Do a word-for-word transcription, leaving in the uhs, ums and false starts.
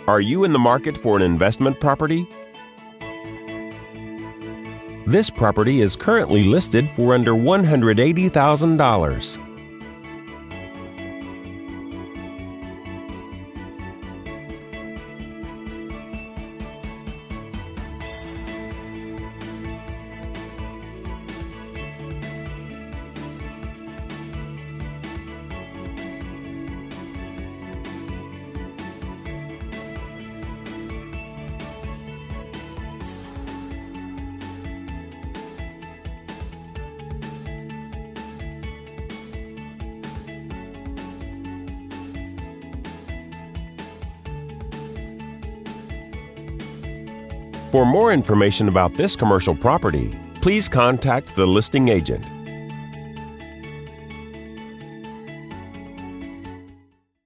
Are you in the market for an investment property? This property is currently listed for under one hundred eighty thousand dollars. For more information about this commercial property, please contact the listing agent.